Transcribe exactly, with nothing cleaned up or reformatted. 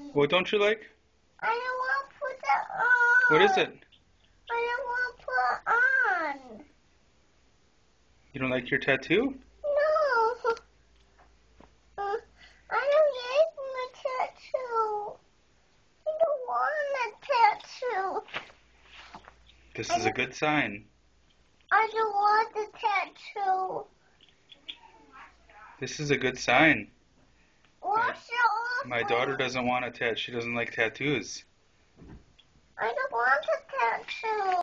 What don't you like? I don't want to put that on. What is it? I don't want to put on. You don't like your tattoo? No. Uh, I don't like my tattoo. I don't want a tattoo. This is a good sign. I don't want the tattoo. This is a good sign. Wash it off. My daughter doesn't want a tattoo. She doesn't like tattoos. I don't want a tattoo.